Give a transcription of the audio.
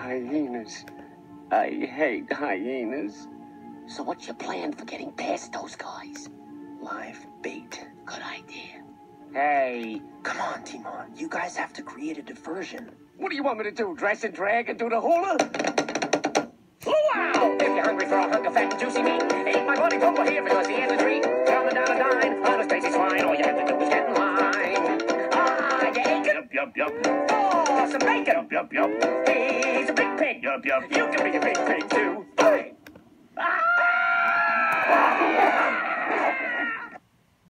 hyenas. I hate hyenas. So what's your plan for getting past those guys? Live bait. Good idea. Hey, Come on, Timon. You guys have to create a diversion. what do you want me to do? Dress and drag and do the hula? Wow! If you're hungry for a hunk of fat and juicy meat, eat my bloody Pumbaa here because he has a treat. Coming down a dime on a Stacy's swine. All you have to do is get in line. Ah, you ain't gonna for some bacon. He's a big pig. You can be a big pig too. Fine. Ah!